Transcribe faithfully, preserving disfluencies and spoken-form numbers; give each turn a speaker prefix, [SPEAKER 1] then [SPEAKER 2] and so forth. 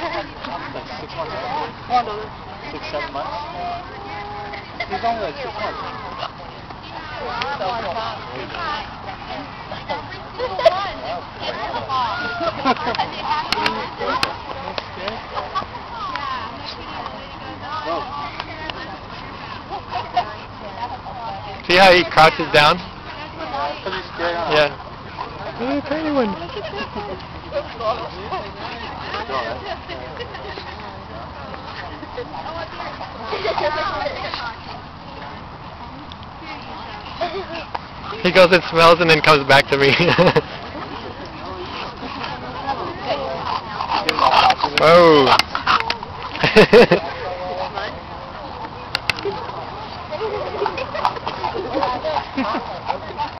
[SPEAKER 1] six months. Come on, Dozer. Six, seven months. He's only like six months.
[SPEAKER 2] See how he crouches down?
[SPEAKER 1] Yeah.
[SPEAKER 2] Oh, tiny one. He goes and smells and then comes back to me. Oh.